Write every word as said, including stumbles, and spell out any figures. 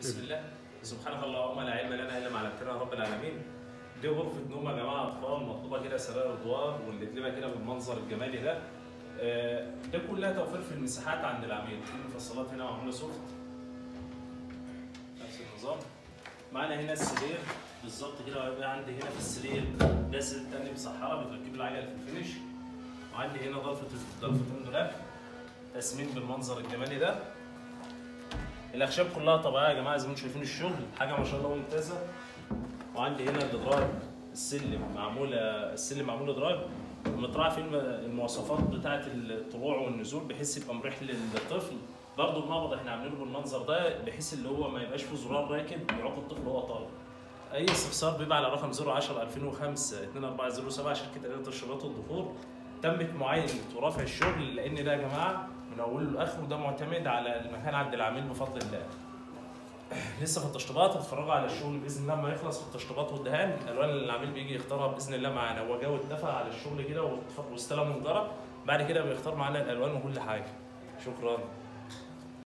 بسم الله. سبحانك اللهم لا علم لنا الا ما علمتنا يا رب العالمين. دي غرفه نوم يا جماعه اطفال، مطلوبه كده سراير ادوار واللي كده بالمنظر الجمالي ده. ده كلها توفير في المساحات عند العميل. في المفصلات هنا معموله سوفت نفس النظام. معانا هنا السرير بالظبط كده، وهيبقى عندي هنا في السرير ده سرير تاني بصحاره بتركب له عجله في الفينش، وعندي هنا ضلفه ضلفتين دولاب تسمين بالمنظر الجمالي ده. الاخشاب كلها طبيعيه يا جماعه زي ما انتم شايفين، الشغل حاجه ما شاء الله ممتازه. وعندي هنا الادراج، السلم معموله السلم معمول ادراج ومتراعي فيه المواصفات بتاعه الطلوع والنزول بحيث يبقى مريح للطفل. برضه المقبض احنا عاملينه بالمنظر ده بحيث اللي هو ما يبقاش فيه زرار راكب يعوق الطفل وهو طالع. اي استفسار بيبقى على رقم صفر عشرة ألفين وخمسة اتنين أربعة صفر سبعة شركه اداره الشراط والدخول. تمت معاينه ورفع الشغل لان ده يا جماعه من اوله لاخره ده معتمد على المكان عند العميل بفضل الله. لسه في التشطيبات، هتتفرجوا على الشغل باذن الله لما يخلص في التشطيبات والدهان. الالوان اللي العميل بيجي يختارها باذن الله معانا، هو جه واتفق على الشغل كده واستلم ونجرب، بعد كده بيختار معانا الالوان وكل حاجه. شكرا.